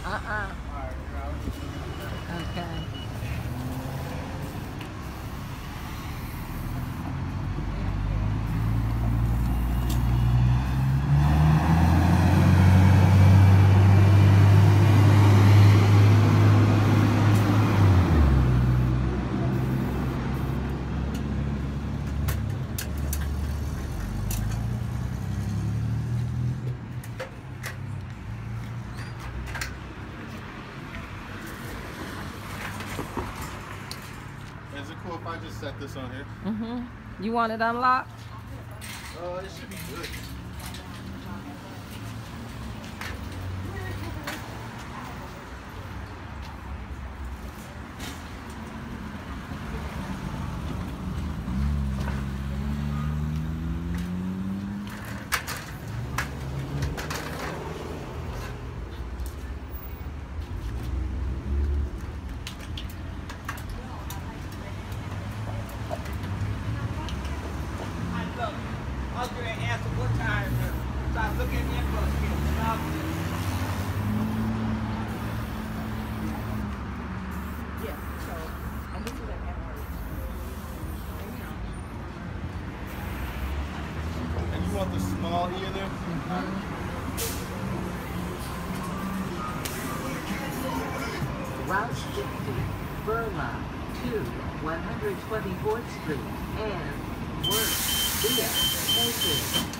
Okay. Is it cool if I just set this on here? Mm-hmm. You want it unlocked? It should be good. I was going to answer what time. So I was looking at the inbox here. Yeah, so, and this is an Emirates. And you want the small E in there? Route 60, Burma, to 124th Street, and work via Mason.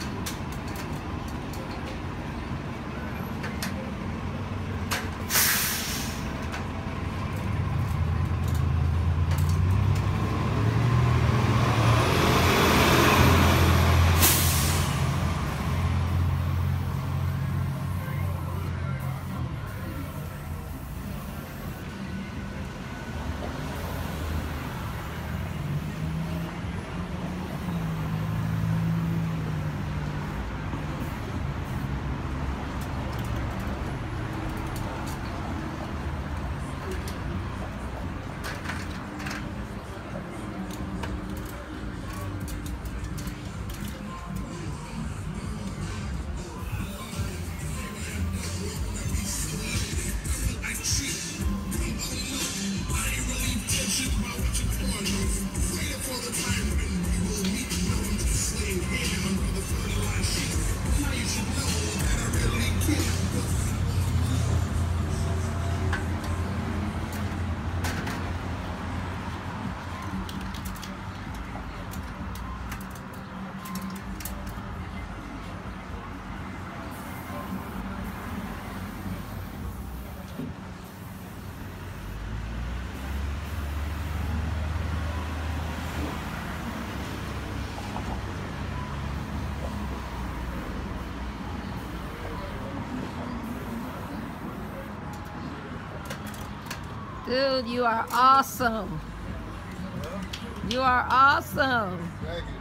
Dude, you are awesome. You are awesome. Thank you.